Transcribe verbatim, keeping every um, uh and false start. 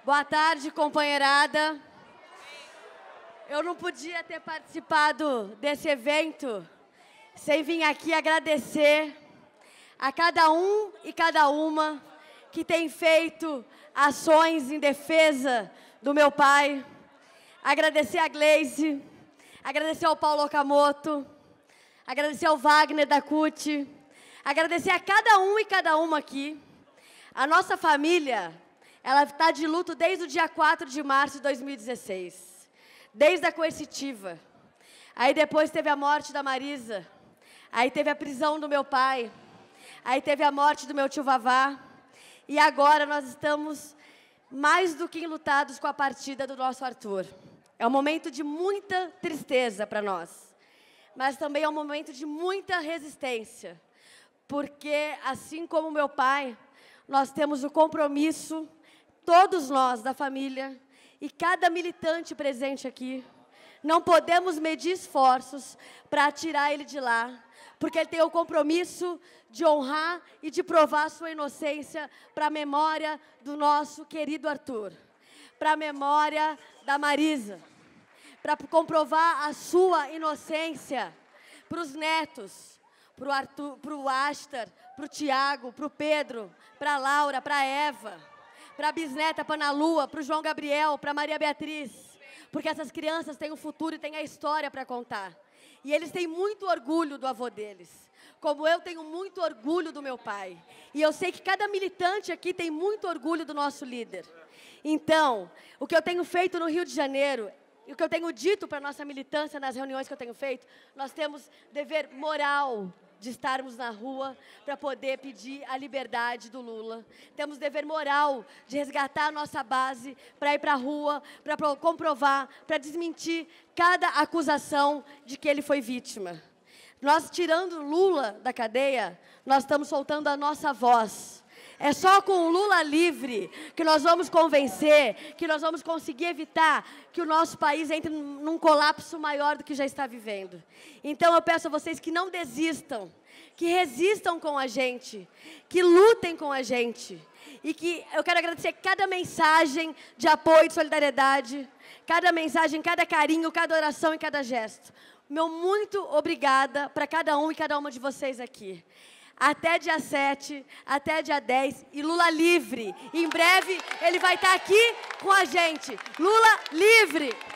Boa tarde, companheirada. Eu não podia ter participado desse evento sem vir aqui agradecer a cada um e cada uma que tem feito ações em defesa do meu pai. Agradecer a Gleice, agradecer ao Paulo Okamoto, agradecer ao Wagner da C U T, agradecer a cada um e cada uma aqui. A nossa família, ela está de luto desde o dia quatro de março de dois mil e dezesseis, desde a coercitiva. Aí depois teve a morte da Marisa, aí teve a prisão do meu pai, aí teve a morte do meu tio Vavá, e agora nós estamos mais do que enlutados com a partida do nosso Arthur. É um momento de muita tristeza para nós, mas também é um momento de muita resistência, porque, assim como meu pai, nós temos o compromisso, todos nós da família, e cada militante presente aqui, não podemos medir esforços para tirar ele de lá, porque ele tem o compromisso de honrar e de provar sua inocência para a memória do nosso querido Arthur, para a memória da Marisa, para comprovar a sua inocência para os netos, para o Arthur, para o Aster, para o Tiago, para o Pedro, para a Laura, para a Eva, para a bisneta, para a Ana Lua, para o João Gabriel, para a Maria Beatriz, porque essas crianças têm um futuro e têm a história para contar. E eles têm muito orgulho do avô deles, como eu tenho muito orgulho do meu pai. E eu sei que cada militante aqui tem muito orgulho do nosso líder. Então, o que eu tenho feito no Rio de Janeiro, e o que eu tenho dito para a nossa militância nas reuniões que eu tenho feito, nós temos dever moral de estarmos na rua para poder pedir a liberdade do Lula. Temos dever moral de resgatar a nossa base para ir para a rua, para comprovar, para desmentir cada acusação de que ele foi vítima. Nós, tirando Lula da cadeia, nós estamos soltando a nossa voz. É só com o Lula livre que nós vamos convencer, que nós vamos conseguir evitar que o nosso país entre num colapso maior do que já está vivendo. Então, eu peço a vocês que não desistam, que resistam com a gente, que lutem com a gente. E que eu quero agradecer cada mensagem de apoio, de solidariedade, cada mensagem, cada carinho, cada oração e cada gesto. Meu muito obrigada para cada um e cada uma de vocês aqui. Até dia sete, até dia dez, e Lula livre. Em breve, ele vai estar aqui com a gente. Lula livre!